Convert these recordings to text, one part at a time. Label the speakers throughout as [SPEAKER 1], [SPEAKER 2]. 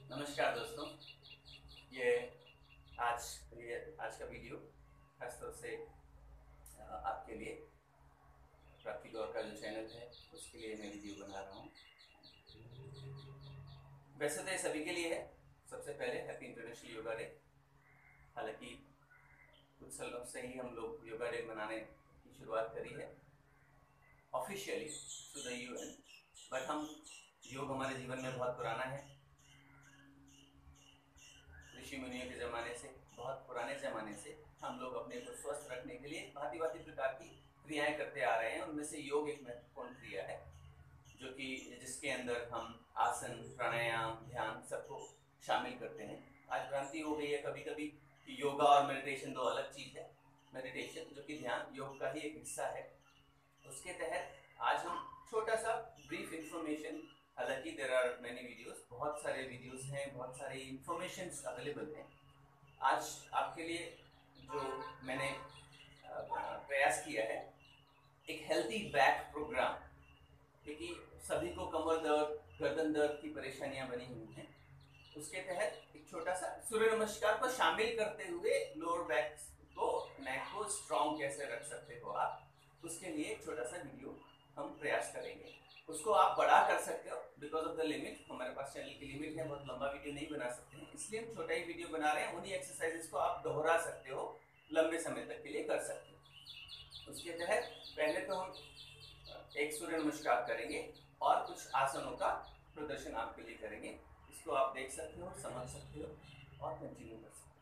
[SPEAKER 1] नमस्कार दोस्तों। ये आज का वीडियो खास तौर से आपके लिए प्राप्ति गौर का जो चैनल है उसके लिए मैं वीडियो बना रहा हूँ। वैसे तो ये सभी के लिए है। सबसे पहले हैप्पी इंटरनेशनल योगा डे। हालांकि कुछ सालों से ही हम लोग योगा डे मनाने की शुरुआत करी है officially to the UN, but योग हमारे जीवन में बहुत पुराना है। ऋषि मुनियों के ज़माने से, बहुत पुराने ज़माने से हम लोग अपने को स्वस्थ रखने के लिए भांति भांति प्रकार की क्रियाएं करते आ रहे हैं। उनमें से योग एक महत्वपूर्ण क्रिया है जो कि जिसके अंदर हम आसन, प्राणायाम, ध्यान सबको शामिल करते हैं। आज भ्रांति हो गई है कभी कभी कि योगा और मेडिटेशन दो अलग चीज़ है। मेडिटेशन जो कि ध्यान योग का ही एक हिस्सा है, उसके तहत आज हम छोटा सा ब्रीफ इंफॉर्मेशन, हालांकि देयर आर मेनी वीडियोस, बहुत सारे वीडियोस हैं, बहुत सारी इंफॉर्मेशंस अवेलेबल हैं। आज आपके लिए जो मैंने प्रयास किया है एक हेल्थी बैक प्रोग्राम, क्योंकि सभी को कमर दर्द, गर्दन दर्द की परेशानियां बनी हुई हैं। उसके तहत एक छोटा सा सूर्य नमस्कार को शामिल करते हुए लोअर बैक को, नेक को स्ट्रॉन्ग कैसे रख सकते हो आप, उसके लिए एक छोटा सा वीडियो हम प्रयास करेंगे। उसको आप बड़ा कर सकते हो बिकॉज ऑफ द लिमिट। हमारे पास चैनल की लिमिट है, बहुत लंबा वीडियो नहीं बना सकते हैं, इसलिए हम छोटा ही वीडियो बना रहे हैं। उन्हीं एक्सरसाइजेस को आप दोहरा सकते हो, लंबे समय तक के लिए कर सकते हो। उसके तहत पहले तो हम एक सूर्य नमस्कार करेंगे और कुछ आसनों का प्रदर्शन आपके लिए करेंगे। इसको आप देख सकते हो, समझ सकते हो और कंटिन्यू कर सकते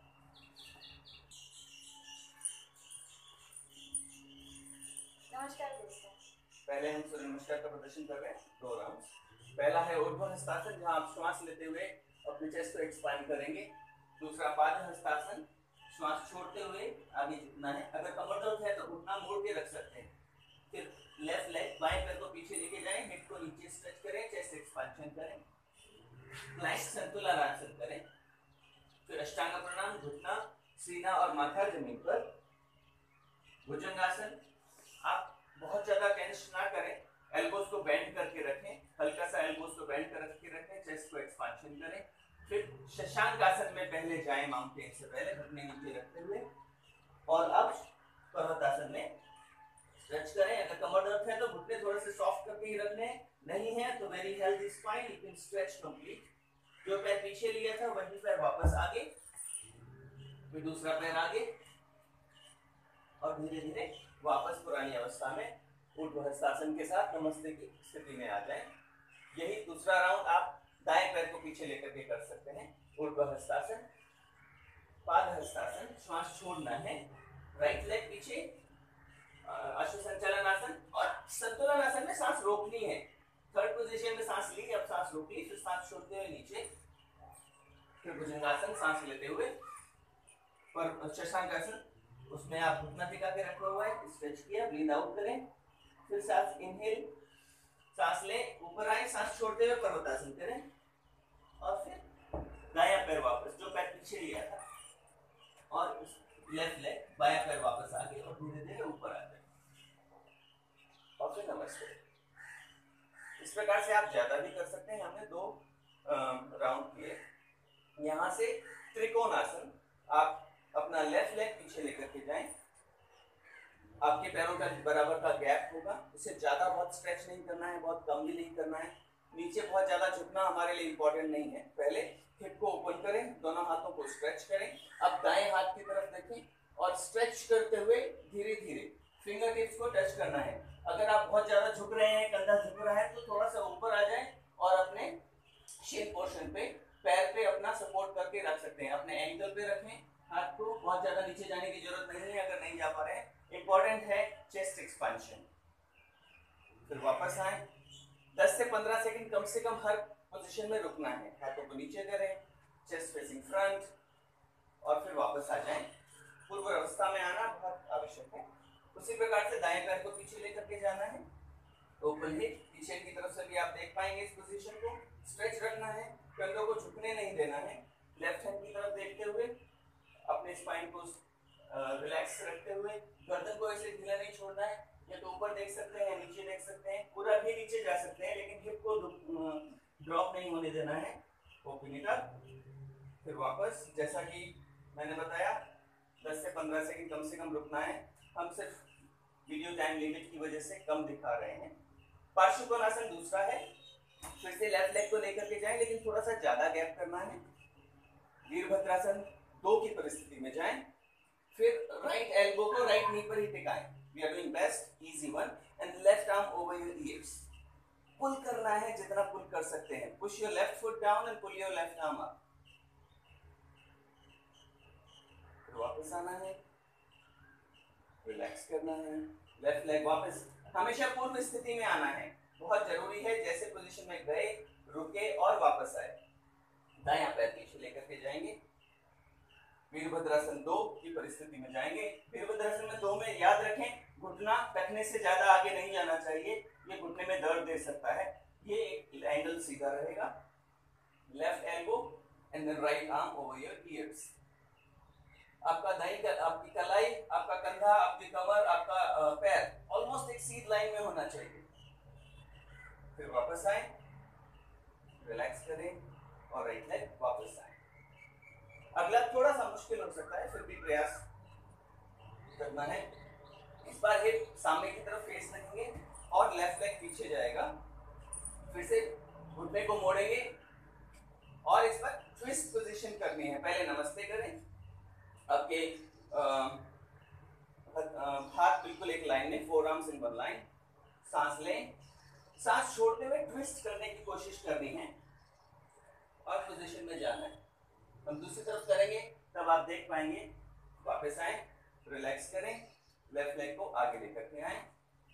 [SPEAKER 2] हो। नमस्कार दोस्तों।
[SPEAKER 1] पहले हम सूर्य नमस्कार का प्रदर्शन कर रहे हैं 2 राउंड्स। पहला है ऊर्ध्व हस्तासन, जहां आप श्वास लेते हुए अपने चेस्ट को एक्सपांड करेंगे। दूसरा पाद हस्तासन, श्वास छोड़ते हुए आगे झुकना है। अगर कमर दर्द है तो घुटना मोड़ के रख सकते हैं। फिर लेफ्ट लेग, बाएं पैर को पीछे लेके जाएं, हेड को नीचे स्ट्रेच करें, चेस्ट एक्सपांशन करें, प्लैंक संतुलनासन करें। फिर अष्टांग प्रणाम, घुटना, सीना और माथा जमीन पर। भुजंगासन, आप बहुत ज्यादा टेंस ना करें, एल्बोज को बेंड करके रखें, हल्का सा एल्बोज को बेंड करके रखें, चेस्ट को एक्सपांशन करें। फिर शशांक आसन में पहले जाएं, माउंटेन से पहले घुटने नीचे रखते हुए, और अब पर्वतासन में स्ट्रेच करें। अगर कमर दर्द है तो घुटने थोड़े से सॉफ्ट करके ही रखने, नहीं है तो very healthy spine, you can stretch complete. जो पैर पीछे लिया था वही पैर वापस आगे, फिर दूसरा पैर आगे, और धीरे धीरे वापस पुरानी अवस्था में ऊर्ध्व हस्तासन के साथ नमस्ते की स्थिति में आ जाएं। यही दूसरा राउंड आप दाएं पैर को पीछे लेकर के कर सकते हैं। ऊर्ध्व हस्तासन, पाद हस्तासन, श्वास छोड़ना है, राइट लेग पीछे, अश्व संचालन आसन, और संतुलन आसन में सांस रोकनी है। थर्ड पोजीशन में सांस ली, अब सांस रोकी, फिर सांस छोड़ते हुए नीचे, फिर भुजंगासन, सांस लेते हुए, पर शशांक आसन, उसमें आप घुटना टिका के रखा हुआ है, स्ट्रेच किया, ब्रीथ आउट करें, फिर सांस इनहेल, सांस लें, ऊपर आए, सांस छोड़ते हुए पर्वतासन करें, और फिर दायां पैर वापस, जो पैर पीछे लिया था, और लेफ्ट लेग, बायां पैर वापस आगे, और धीरे धीरे ऊपर आ जाए, और फिर नमस्ते। इस प्रकार से आप ज्यादा भी कर सकते हैं। हमने 2 राउंड किए। यहाँ से त्रिकोण आसन, आप अपना लेफ्ट लेग पीछे लेकर के जाएं, आपके पैरों का बराबर का गैप होगा। उसे ज्यादा बहुत स्ट्रेच नहीं करना है, बहुत कम भी नहीं करना है। नीचे बहुत ज्यादा झुकना हमारे लिए इंपॉर्टेंट नहीं है। पहले हिप को ओपन करें, दोनों हाथों को स्ट्रेच करें। अब दाएं हाथ की तरफ देखें और स्ट्रेच करते हुए धीरे धीरे फिंगर टिप्स को टच करना है। अगर आप बहुत ज्यादा झुक रहे हैं, कंधा झुक रहा है, तो थोड़ा सा ऊपर आ जाए और अपने शेप पोर्शन पे पैर पे अपना सपोर्ट करके रख सकते हैं। अपने एंकल पे रखें हाथ को, बहुत ज्यादा नीचे जाने की जरूरत नहीं है अगर नहीं जा पा रहे हैं। इंपॉर्टेंट है चेस्ट एक्सपेंशन। फिर वापस आए, 10 से 15 सेकंड कम से कम हर पोजीशन में रुकना है। हाथों को नीचे करें, चेस्ट फेसिंग फ्रंट, और फिर वापस आ जाएं। पूर्व अवस्था में आना बहुत आवश्यक है। उसी प्रकार से दाएं पैर को पीछे लेकर के जाना है, ओपन हिप, पीछे की तरफ से भी आप देख पाएंगे इस पोजीशन को। स्ट्रेच रखना है, कंधों को झुकने नहीं देना है। लेफ्ट हैंड की तरफ देखते हुए अपने स्पाइन को रिलैक्स रखते हुए, गर्दन को ऐसे ढीला नहीं छोड़ना है। या तो ऊपर देख सकते हैं, नीचे देख सकते हैं, पूरा भी नीचे जा सकते हैं, लेकिन हिप को ड्रॉप नहीं होने देना है। ओपन इट अप, फिर वापस। जैसा कि मैंने बताया 10 से 15 सेकंड कम से कम रुकना है। हम सिर्फ वीडियो टाइम लिमिट की वजह से कम दिखा रहे हैं। पार्श्वकोणासन दूसरा है। फिर से लेफ्ट लेग को लेकर के जाएं, लेकिन थोड़ा सा ज्यादा गैप करना है। वीरभद्रासन 2 की परिस्थिति में जाएं, फिर राइट एल्बो को राइट नी पर ही टिकाएं। We are doing best, easy one, and left arm over your ears. Pull करना है जितना पुल कर सकते हैं। Push your left foot down and pull your left arm up. वापस आना है, रिलैक्स करना है, लेफ्ट लेग वापस। हमेशा पूर्व स्थिति में आना है, बहुत जरूरी है। जैसे पोजीशन में गए, रुके और वापस आए। दायां पैर पीछे लेकर के जाएंगे। वीरभद्रासन 2 की परिस्थिति में जाएंगे। वीरभद्रासन में 2 में याद रखें, घुटना टखने से ज्यादा आगे नहीं जाना चाहिए, ये घुटने में दर्द दे सकता है। ये एंगल सीधा रहेगा। Left elbow and then right arm over your ears. आपका आपकी कलाई, आपका कंधा, आपकी कमर, आपका पैर ऑलमोस्ट एक सीध लाइन में होना चाहिए। फिर वापस आए, रिलैक्स करें और राइट लेग वापस आए। अगला थोड़ा सा मुश्किल हो सकता है, फिर भी प्रयास करना है। इस बार हिप सामने की तरफ फेस रखेंगे और लेफ्ट लेग पीछे जाएगा। फिर से घुटने को मोड़ेंगे और इस पर ट्विस्ट पोजीशन करनी है। पहले नमस्ते करें, आपके हाथ बिल्कुल एक लाइन में, forearms in one line. सांस लें, सांस छोड़ते हुए ट्विस्ट करने की कोशिश करनी है और पोजीशन में जाना है। हम दूसरी तरफ करेंगे तब आप देख पाएंगे। वापस आए, रिलैक्स करें, लेफ्ट लेग को आगे लेकर के आए।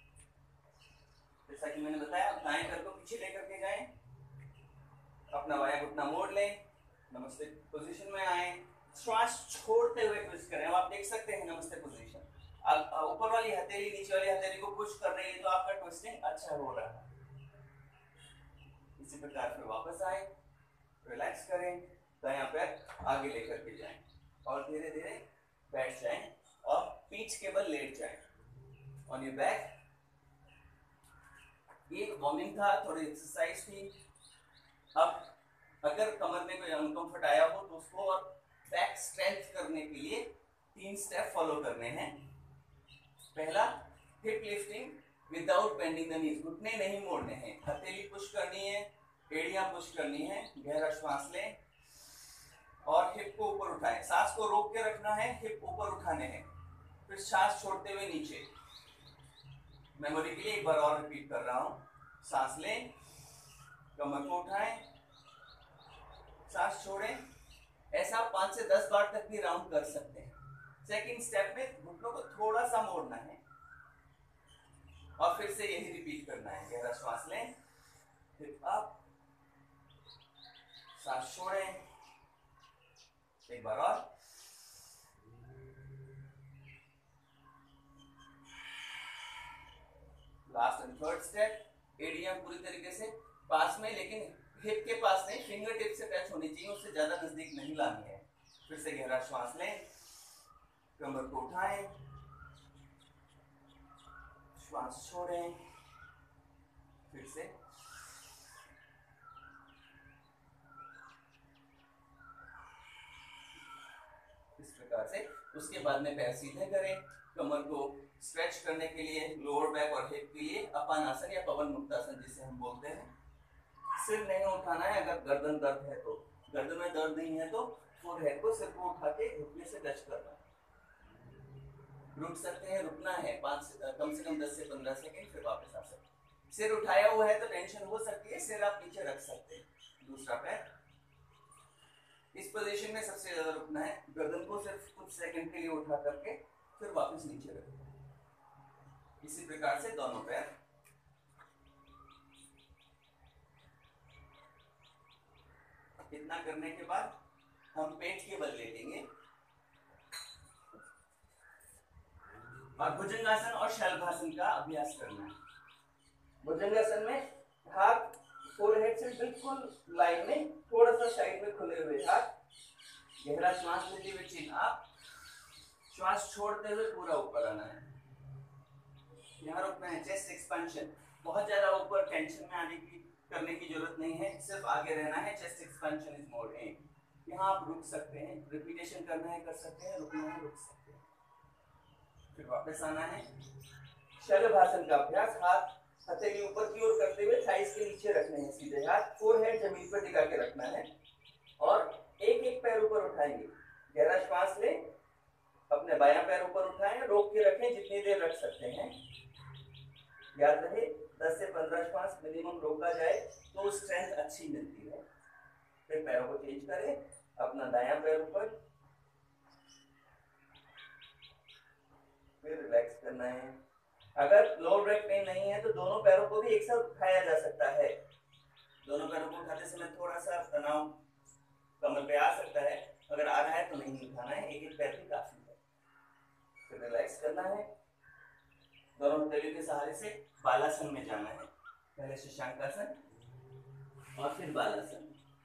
[SPEAKER 1] जैसा कि मैंने बताया, दाएं पैर को पीछे लेकर के जाएं, अपना बायां घुटना मोड़ लें, नमस्ते पोजीशन में आए, श्वास छोड़ते हुए ट्विस्ट करें। अब आप देख सकते हैं नमस्ते पोजीशन, ऊपर वाली हथेली नीचे वाली हथेली को पुश कर रही है, तो आपका ट्विस्टिंग अच्छा हो रहा है। इसी प्रकार फिर वापस आए, रिलैक्स करें, दायां पैर आगे लेकर के जाएं और धीरे धीरे बैठ जाएं और पीठ के बल लेट जाएं ऑन योर बैक। ये वार्मिंग था, थोड़ी एक्सरसाइज थी। अब अगर कमर में कोई अनकंफर्ट आया हो तो उसको और बैक स्ट्रेंथ करने के लिए 3 स्टेप फॉलो करने हैं। पहला, hip lifting without bending the knees. घुटने नहीं मोड़ने हैं, हथेली पुश करनी है, एड़ियां पुश करनी है। गहरा श्वास लें और हिप को ऊपर उठाएं। सांस को रोक के रखना है, हिप ऊपर उठाने हैं। फिर सांस छोड़ते हुए नीचे। मेमोरी के लिए एक बार और रिपीट कर रहा हूं। सांस लें, कमर को उठाएं, सांस छोड़ें। ऐसा 5 से 10 बार तक भी राउंड कर सकते हैं। सेकंड स्टेप में घुटनों को थोड़ा सा मोड़ना है और फिर से यही रिपीट करना है। गहरा श्वास लें, हिप अप, सांस छोड़ें, एक बार और, लास्ट एंड थर्ड स्टेप। एडियम पूरी तरीके से पास में, लेकिन हिप के पास नहीं, फिंगर टिप से टच होनी चाहिए, उससे ज्यादा नजदीक नहीं लानी है। फिर से गहरा श्वास लें, कमर को उठाएं, श्वास छोड़ें, फिर से इस प्रकार से। उसके बाद में पैर सीधे करें, कमर को स्ट्रेच करने के लिए, लोअर बैक और हिप के लिए अपानासन या पवन मुक्तासन जिसे हम बोलते हैं। सिर नहीं उठाना है। अगर गर्दन दर्द है तो, गर्दन में दर्द नहीं है तो फोरहेड को, सिर को उठा के घुटने से टच करना है। रुक सकते हैं, रुकना है कम से कम 10 से 15 सेकंड, फिर वापस आ सकते हैं। सिर उठाया हुआ है तो टेंशन हो सकती है, सिर आप नीचे रख सकते हैं। दूसरा पैर इस पोजीशन में सबसे ज्यादा रुकना है। गर्दन को सिर्फ कुछ सेकंड के लिए उठा करके फिर वापस नीचे रखें। इसी प्रकार से दोनों पैर। इतना करने के बाद हम पेट के बल लेटेंगे और भुजंगासन और शलभासन का अभ्यास करना है। भुजंगासन में हाथ फोरहेड से बिल्कुल लाइन में, थोड़ा सा साइड में खुले हुए हाथ, गहरा श्वास लेते हुए चिन अप, श्वास छोड़ते हुए पूरा ऊपर आना है। यहाँ रुकना है। चेस्ट एक्सपेंशन, बहुत ज्यादा ऊपर टेंशन में आने की करने की जरूरत नहीं है, सिर्फ आगे रहना है। Chest expansion is mode A. यहाँ आप रुक सकते हैं, रिपीटेशन करना है कर सकते हैं, रुकना है रुक सकते हैं। फिर वापस आना है। शलभासन का अभ्यास। हाथ हथेली ऊपर की ओर करते हुए थाइस के नीचे रखने हैं सीधे हाथ, फोरहेड जमीन पर टिका के रखना है और एक एक पैर ऊपर उठाएंगे। गहरा श्वास लें, अपने बायां पैर ऊपर उठाएं, रोक के रखें, जितनी देर रख सकते हैं। याद रहे 10 से 15 श्वास मिनिमम रोका जाए तो स्ट्रेंथ अच्छी मिलती है। फिर पैरों को चेंज करें, अपना दायां पैर ऊपर, फिर रिलैक्स करना है। अगर लोअर बैक पेन नहीं है तो दोनों पैरों को भी एक साथ उठाया जा सकता है। दोनों पैरों को उठाते समय थोड़ा सा तनाव कमर पे आ सकता है, अगर आ रहा है तो नहीं उठाना है, एक एक पैर भी काफी है। फिर रिलैक्स करना है, दोनों हथेलियों के सहारे से बालासन में जाना है। पहले शशांकासन और फिर बालासन।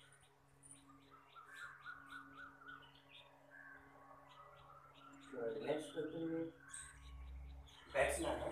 [SPEAKER 1] रिलैक्स करते हुए बैठना है।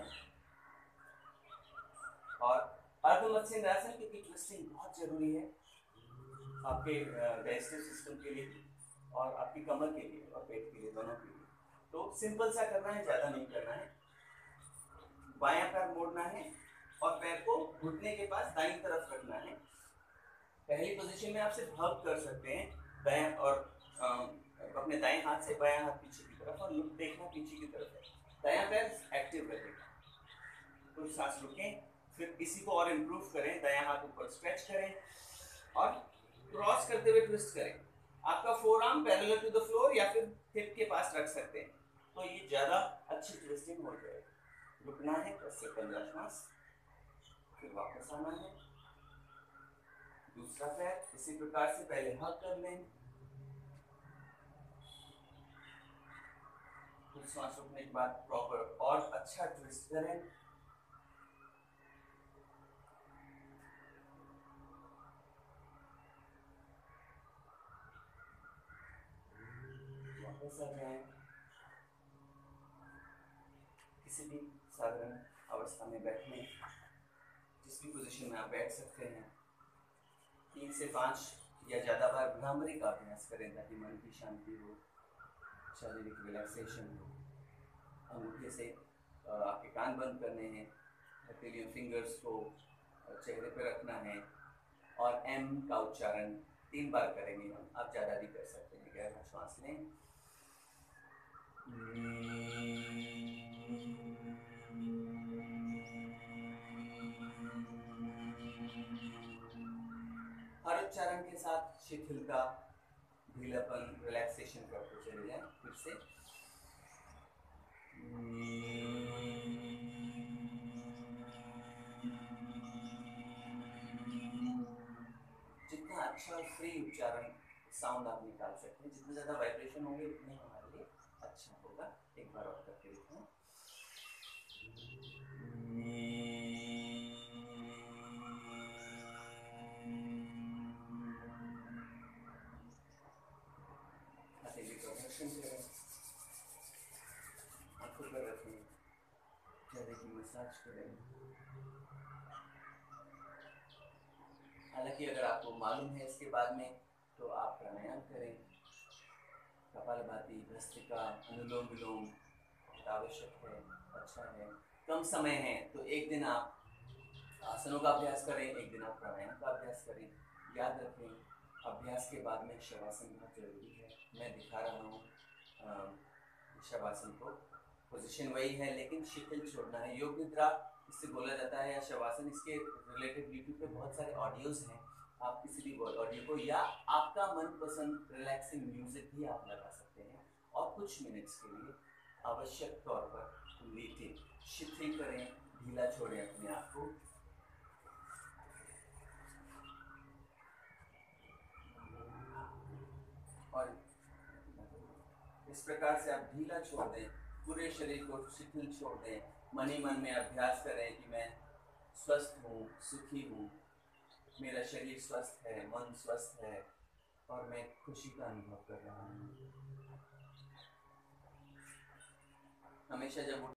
[SPEAKER 1] और अर्ध मत्स्येंद्रासन की ट्विस्टिंग बहुत जरूरी है आपके डाइजेस्टिव सिस्टम के लिए और आपकी कमर के लिए और पेट के लिए, दोनों के लिए। तो सिंपल सा करना है, ज्यादा नहीं करना है। बायां पैर मोड़ना है और पैर को घुटने के पास दाईं तरफ रखना है। पहली पोजीशन में आप सिर्फ हग कर सकते हैं, दाएं और अपने दाएं हाथ से बायां हाथ पीछे की तरफ और देखना पीछे की तरफ है। दायां पैर एक्टिव रहेगा। कुछ सांस रुकें, फिर इसी को और इम्प्रूव करें। दायां हाथ ऊपर स्ट्रेच करें और क्रॉस करते हुए ट्विस्ट करें। आपका forearm parallel to the floor या फिर हिप के पास रख सकते हैं, तो ये ज्यादा अच्छी ट्विस्टिंग हो जाएगी। रुकना है 10 से 15 श्वास, फिर वापस आना है। दूसरा पैर इसी प्रकार से पहले हग कर लें, कुछ सांस रुकने के बाद प्रॉपर और अच्छा ट्विस्ट करें। वापस आ जाएं। किसी भी साधारण अवस्था में बैठने, जिस भी पोजीशन में आप बैठ सकते हैं। 3 से 5 या ज़्यादा बार भ्रामरी का अभ्यास करें ताकि मन की शांति हो, शारीरिक रिलैक्सेशन हो। अंगूठे से आपके कान बंद करने हैं, हथेलियों फिंगर्स को चेहरे पर रखना है और एम का उच्चारण 3 बार करेंगे हम। आप ज़्यादा भी कर सकते हैं। गहरा श्वास लें, हर उच्चारण के साथ शिथिलता, ढीलापन, रिलैक्सेशन करते चले जाएं। फिर से जितना अच्छा फ्री उच्चारण साउंड आप निकाल सकते हैं, जितने ज़्यादा वाइब्रेशन होंगे उतने हमारे लिए अच्छा होगा। एक बार और करके देखें। हथेली को घर्षण करें, आंखों पर रखें, चेहरे की मसाज करें। हालांकि अगर आपको मालूम है इसके बाद में तो आप प्राणायाम करें। कपालभाति, भस्त्रिका, अनुलोम विलोम आवश्यक है, अच्छा है। कम समय है तो एक दिन आप आसनों का अभ्यास करें, एक दिन आप प्राणायाम का अभ्यास करें। याद रखें अभ्यास के बाद में शवासन बहुत जरूरी है। मैं दिखा रहा हूँ शवासन को, पोजीशन वही है लेकिन शिथिल छोड़ना है। योग निद्रा इससे बोला जाता है या शवासन, इसके रिलेटेड यूट्यूब पे बहुत सारे ऑडियोज हैं। आप किसी भी ऑडियो को या आपका मनपसंद रिलैक्सिंग म्यूजिक भी आप लगा सकते हैं और कुछ मिनट्स के लिए आवश्यक तौर पर लेटें, शिथिल करें, ढीला छोड़ें अपने आप को। और इस प्रकार से आप ढीला छोड़ दें, पूरे शरीर को शिथिल छोड़ दें। मन ही मन में अभ्यास करें कि मैं स्वस्थ हूँ, सुखी हूँ, मेरा शरीर स्वस्थ है, मन स्वस्थ है और मैं खुशी का अनुभव कर रहा हूँ। हमेशा जब